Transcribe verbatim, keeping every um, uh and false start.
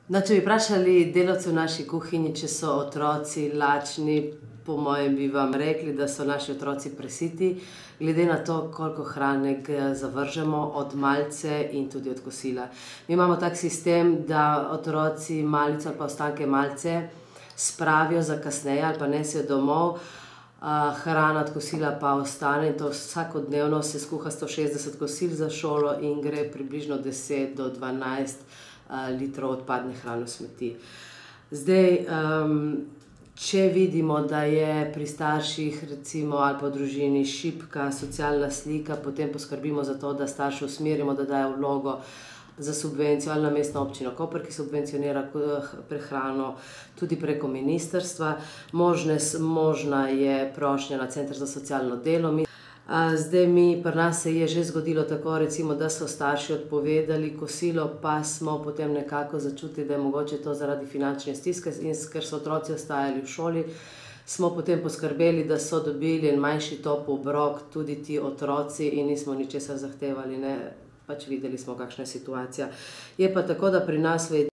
No, če bi vprašali delavce v naši kuhinji, če so otroci lačni, po mojem bi vam rekli, da so naši otroci presiti, glede na to, koliko hrane zavržemo od malice in tudi od kosila. Mi imamo tak sistem, da otroci malico ali pa ostanke malice spravijo za kasneje ali pa nesejo domov, hrana od kosila pa ostane in to vsakodnevno se skuha sto šestdeset kosil za šolo in gre približno deset do dvanajst litrov odpadne hrane v smeti. Zdaj, če vidimo, da je pri starših recimo ali pa v družini šibka socialna slika, potem poskrbimo za to, da starše usmerimo, da dajo vlogo za subvencijo ali na Mestno občino Koper, ki subvencionira prehrano tudi preko ministrstva. Možna je prošnja na Center za socialno delo. Zdaj mi, pri nas se je že zgodilo tako, recimo, da so starši odpovedali kosilo, pa smo potem nekako začutili, da je mogoče to zaradi finančne stiske in ker so otroci ostajali v šoli, smo potem poskrbeli, da so dobili en manjši topel obrok tudi ti otroci in nismo ničesar zahtevali, ne, pač videli smo, kakšna je situacija. Je pa tako, da pri nas v